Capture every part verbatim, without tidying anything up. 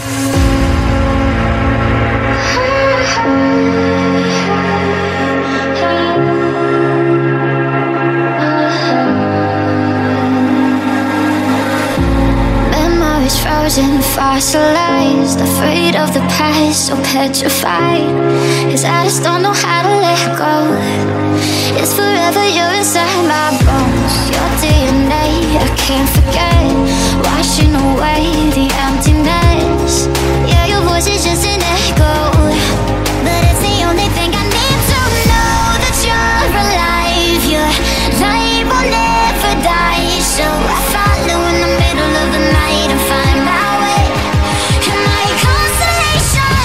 Frozen, fossilized, afraid of the past, so petrified. Cause I just don't know how to let go. It's forever, you're inside my bones. Your D N A, I can't forget. Washing away the emptiness. Yeah, your voice is just an echo, but it's the only thing I need to know that you're alive. Your light will never die. So I follow in the middle of the night and find my way in my constellation.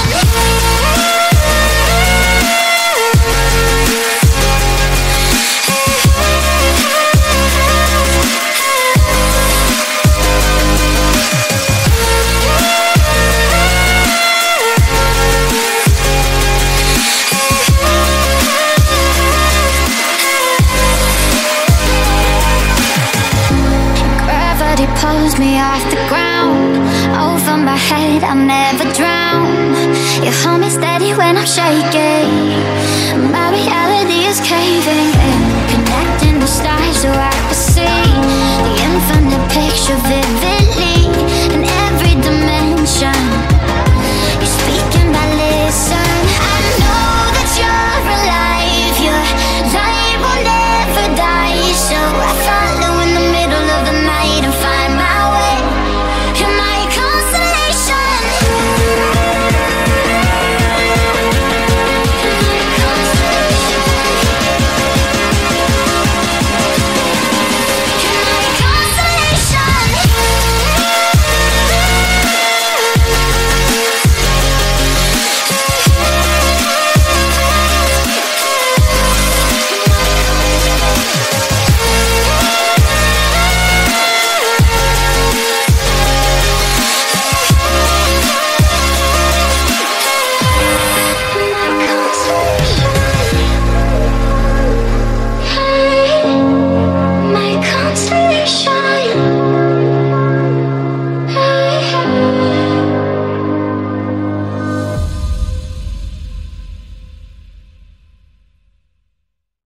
Gravity pulls me off the ground. Over my head, I'll never drown. You hold me steady when I'm shaking. My reality is caving in. Connecting the stars so I can see the infinite picture vividly.